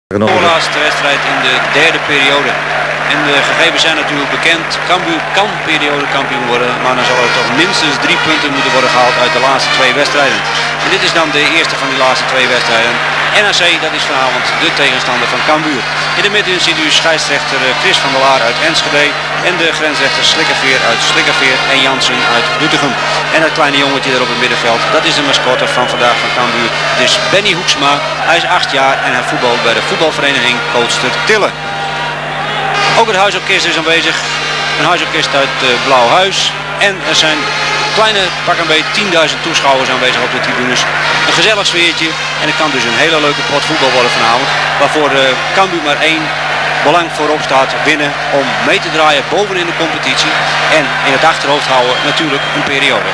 De voorlaatste wedstrijd in de derde periode. En de gegevens zijn natuurlijk bekend. Cambuur kan periodekampioen worden, maar dan zal er toch minstens 3 punten moeten worden gehaald uit de laatste 2 wedstrijden. En dit is dan de eerste van die laatste 2 wedstrijden. NAC, dat is vanavond de tegenstander van Cambuur. In de midden ziet u scheidsrechter Chris van der Laar uit Enschede en de grensrechter Slikkerveer uit Slikkerveer en Jansen uit Doetinchem. En dat kleine jongetje daar op het middenveld, dat is de mascotte van vandaag van Cambuur. Dus Benny Hoeksma, hij is 8 jaar en hij voetbalt bij de voetbalvereniging Coodster Tille. Ook het huisorkest is aanwezig. Een huisorkest uit Blauwhuis. En er zijn kleine, pak een beetje 10.000 toeschouwers aanwezig op de tribunes. Een gezellig sfeertje. En het kan dus een hele leuke pot voetbal worden vanavond. Waarvoor Cambuur maar 1 belang voorop staat: winnen om mee te draaien bovenin de competitie. En in het achterhoofd houden natuurlijk een periode.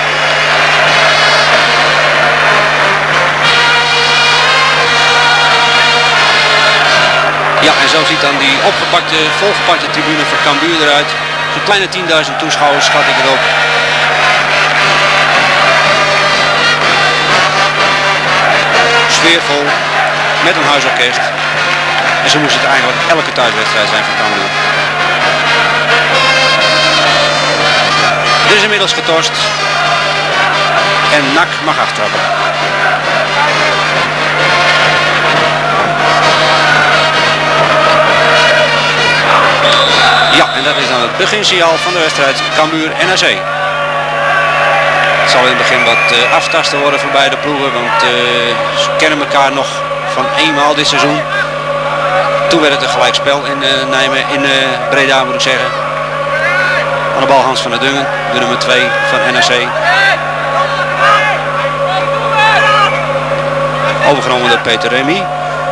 Ja, en zo ziet dan die volgepakte tribune van Cambuur eruit. Zo'n kleine 10.000 toeschouwers schat ik erop. Sfeervol, met een huisorkest. En zo moest het eigenlijk elke thuiswedstrijd zijn van Cambuur. Er is inmiddels getorst. En NAC mag aftrappen. Ja, en dat is dan het beginsignaal van de wedstrijd Cambuur-NAC. Het zal in het begin wat aftasten worden voor beide ploegen, want ze kennen elkaar nog van eenmaal dit seizoen. Toen werd het een gelijkspel in Breda, moet ik zeggen. Aan de bal Hans van der Dungen, de nummer 2 van NAC. Overgenomen door Peter Remy.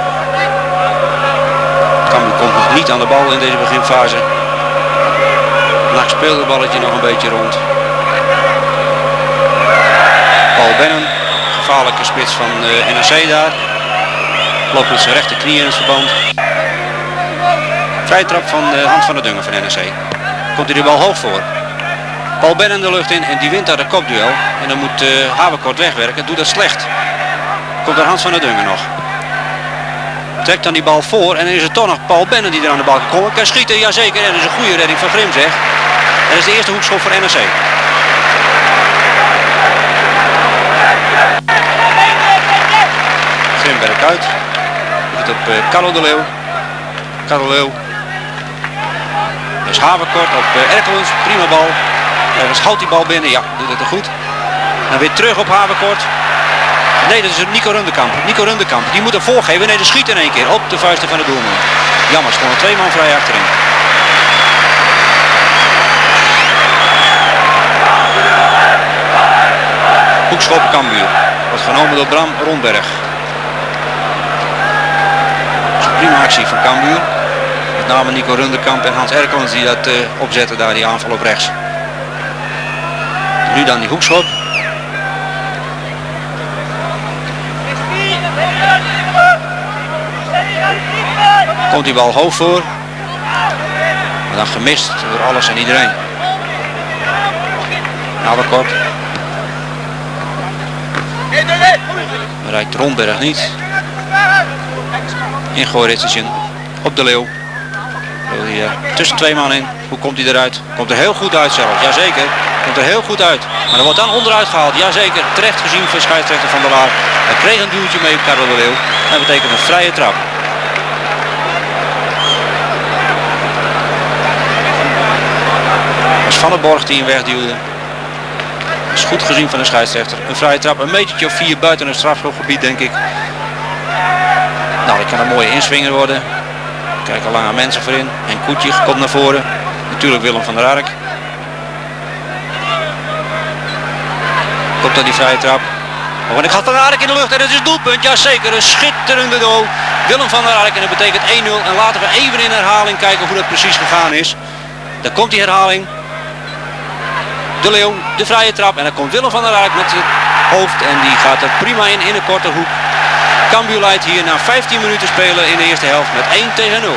Cambuur komt nog niet aan de bal in deze beginfase. NAC speelt het balletje nog een beetje rond. Paul Bennen, gevaarlijke spits van NAC daar. Loopt met zijn rechterknie in het verband. Vrije trap van Hans van der Dungen van NAC. Komt hij de bal hoog voor. Paul Bennen de lucht in en die wint daar de kopduel. En dan moet Haverkort wegwerken, doet dat slecht. Komt er Hans van der Dungen nog. Trekt dan die bal voor en dan is het toch nog Paul Bennen die er aan de bal komt. Kan schieten, jazeker. En dat is een goede redding van Grim, zeg. En dat is de eerste hoekschop voor NAC. Grim werkt uit. Doet het op Carlo de Leeuw. Carlo de Leeuw. Dus Haverkort op Erkelens. Prima bal. Dan schoot die bal binnen. Ja, doet het er goed. Dan weer terug op Haverkort. Nee, dat is Nico Rundekamp. Nico Rundekamp, die moet er voorgeven. Nee, de schiet in één keer op de vuisten van de doelman. Jammer, stonden 2 man vrij achterin. Hoekschop Cambuur. Wordt genomen door Bram Rondberg. Dat is een prima actie van Cambuur. Met name Nico Rundekamp en Hans Erkelens die dat opzetten daar, die aanval op rechts. Nu dan die hoekschop. Komt die bal hoog voor. Maar dan gemist door alles en iedereen. Haverkort. Bereikt Rondberg niet. Ingooi Ritsensen op de Leeuw. Tussen 2 man in. Hoe komt hij eruit? Komt er heel goed uit zelfs. Jazeker. Komt er heel goed uit. Maar er wordt dan onderuit gehaald. Jazeker. Terecht gezien van scheidsrechter Van der Laar. Hij kreeg een duwtje mee op Carlo de Leeuw. Dat betekent een vrije trap. Van der Borg die hem wegduwde. Dat is goed gezien van de scheidsrechter. Een vrije trap, een metertje of 4 buiten het strafschopgebied, denk ik. Nou, dat kan een mooie inswinger worden. Kijk, al lange mensen voorin. En Koetje komt naar voren. Natuurlijk Willem van der Ark. Komt dan die vrije trap. Oh, en ik had Van der Ark in de lucht en het is doelpunt. Jazeker, een schitterende goal. Willem van der Ark en dat betekent 1-0. En laten we even in herhaling kijken hoe dat precies gegaan is. Daar komt die herhaling. De Leeuw, de vrije trap en dan komt Willem van der Ark met het hoofd en die gaat er prima in de korte hoek. Cambuur leidt hier na 15 minuten spelen in de eerste helft met 1-0.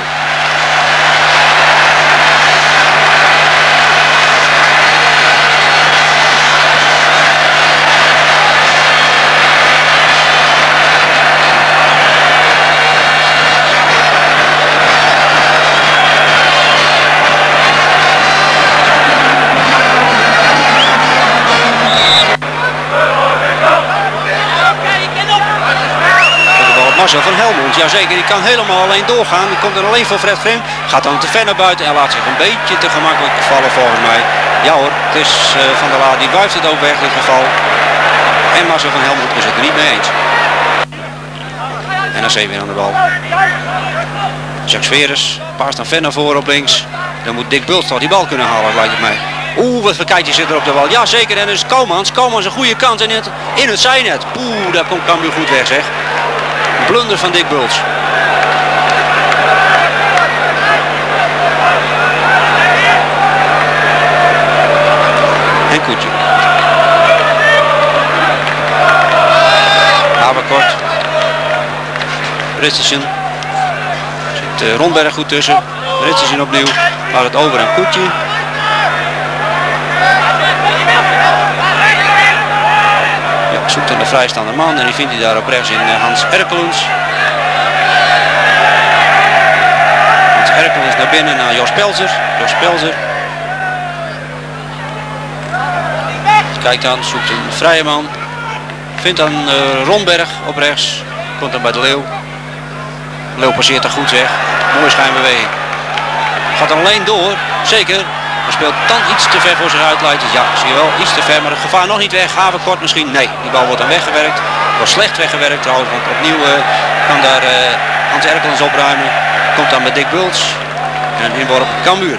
Marcel van Helmond. Jazeker, die kan helemaal alleen doorgaan. Die komt er alleen voor Fred Grim. Gaat dan te ver naar buiten en laat zich een beetje te gemakkelijk vallen volgens mij. Ja hoor, het is Van der Laar die wuift het ook weg dit geval. En Marcel van Helmond is het er niet mee eens. NAC weer aan de bal. Jacques Veres paast dan ver naar voren op links. Dan moet Dick Bulst al die bal kunnen halen, lijkt het mij. Oeh, wat voor kijkje zit er op de bal. Ja zeker, en dus Koumans. Koumans een goede kans in het zijnet. Poeh, daar komt Cambuur goed weg zeg. Blunder van Dick Bulst. En Koetje. Haverkort. Richardson. Zit Rondberg goed tussen. Richardson opnieuw. Laat het over aan Koetje. Ja, zoekt een de vrijstaande man en die vindt hij daar op rechts in Hans Erkelens. Hans Erkelens naar binnen naar Jos Pelzer. Jos Pelzer. Kijkt dan, zoekt een vrije man. Vindt dan Rondberg op rechts. Komt dan bij de Leeuw. Leeuw passeert er goed zeg. Mooie schijnbeweging. Gaat dan alleen door. Zeker. Maar speelt dan iets te ver voor zich uit. Ja, zie je wel. Iets te ver. Maar het gevaar nog niet weg. Haverkort misschien. Nee, die bal wordt dan weggewerkt. Wordt slecht weggewerkt trouwens. Want opnieuw kan daar Hans Erkelens opruimen. Komt dan bij Dick Bults. En een inworp op Cambuur.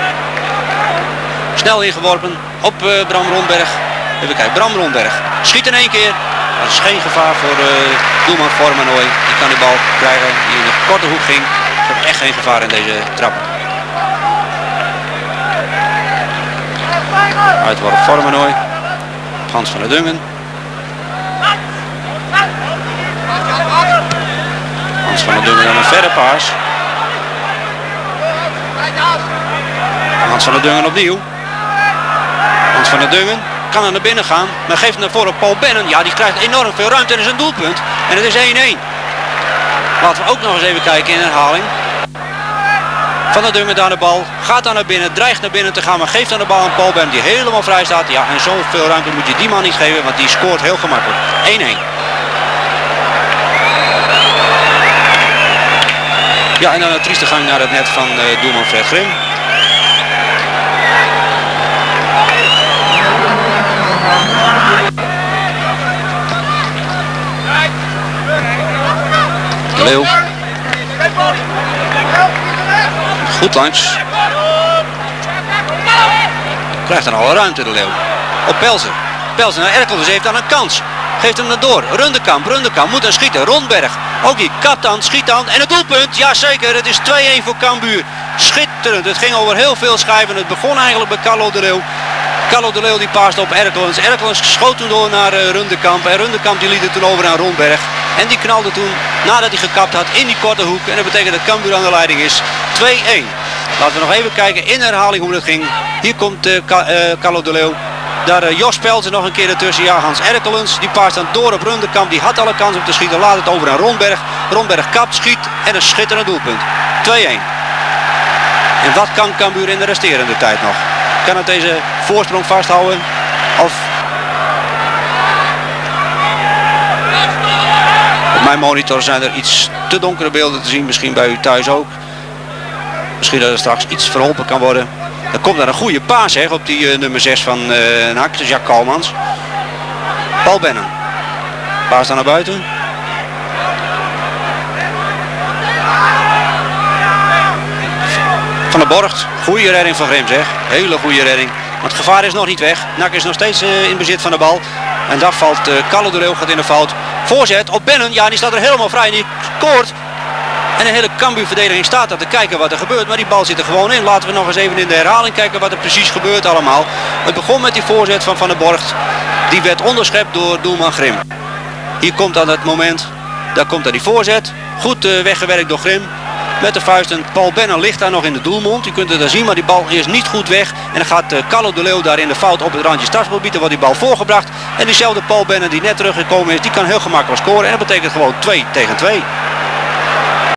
Snel ingeworpen op Bram Rondberg. Even kijken. Bram Rondberg. Schiet in één keer. Dat is geen gevaar voor doelman Vormanoy. Die kan die bal krijgen die in de korte hoek ging. Er is echt geen gevaar in deze trap. Uitworp Vormanoy. Hans van der Dungen. Hans van der Dungen dan een verre paas. Hans van der Dungen opnieuw. Hans van der Dungen kan er naar binnen gaan, maar geeft hem naar voren op Paul Bennen. Ja, die krijgt enorm veel ruimte en is een doelpunt. En het is 1-1. Laten we ook nog eens even kijken in herhaling. Van der Dungen daar de bal, gaat dan naar binnen, dreigt naar binnen te gaan, maar geeft dan de bal aan Paul Bennen die helemaal vrij staat. Ja, en zoveel ruimte moet je die man niet geven, want die scoort heel gemakkelijk. 1-1. Ja, en dan een trieste gang naar het net van doelman Fred Grim. Leeuw. Goed langs. Krijgt dan alle ruimte de Leeuw. Op Pelzer. Pelzer naar Erkelens heeft dan een kans. Geeft hem naar door. Rundekamp moet dan schieten. Rondberg. Ook die kapt dan, schiet dan. En het doelpunt. Jazeker, het is 2-1 voor Cambuur. Schitterend. Het ging over heel veel schijven. Het begon eigenlijk bij Carlo de Leeuw. Carlo de Leeuw die paast op Erkelens. Erkelens schoot toen door naar Rundekamp. En Rundekamp die liet het toen over aan Rondberg. En die knalde toen, nadat hij gekapt had, in die korte hoek. En dat betekent dat Cambuur aan de leiding is. 2-1. Laten we nog even kijken in herhaling hoe dat ging. Hier komt Carlo de Leeuw. Daar Jos Pelzer nog een keer ertussen. Ja, Hans Erkelens. Die paast dan door op Rundekamp. Die had alle kans om te schieten. Laat het over aan Rondberg. Rondberg kapt, schiet en een schitterend doelpunt. 2-1. En wat kan Cambuur in de resterende tijd nog? Kan het deze voorsprong vasthouden? Of... Op mijn monitor zijn er iets te donkere beelden te zien. Misschien bij u thuis ook. Misschien dat er straks iets verholpen kan worden. Er komt daar een goede paas zeg, op die nummer 6 van NAC. Dus Jacques Koumans. Paul Bennen. Paas dan naar buiten. Van der Borgt. Goede redding van Grim zeg. Hele goede redding. Want het gevaar is nog niet weg. NAC is nog steeds in bezit van de bal. En daar valt Carlo de Leeuw gaat in de fout. Voorzet op Bennen. Ja, die staat er helemaal vrij. En die scoort. En de hele Cambuur verdediging staat daar te kijken wat er gebeurt. Maar die bal zit er gewoon in. Laten we nog eens even in de herhaling kijken wat er precies gebeurt allemaal. Het begon met die voorzet van Van der Borgt. Die werd onderschept door doelman Grim. Hier komt dan het moment. Daar komt dan die voorzet. Goed weggewerkt door Grim. Met de vuisten. Paul Bennen ligt daar nog in de doelmond. Je kunt het daar zien, maar die bal is niet goed weg. En dan gaat Carlo de Leeuw daar in de fout op het randje strafgebied. Er wordt die bal voorgebracht. En diezelfde Paul Bennen die net teruggekomen is, die kan heel gemakkelijk scoren. En dat betekent gewoon 2-2.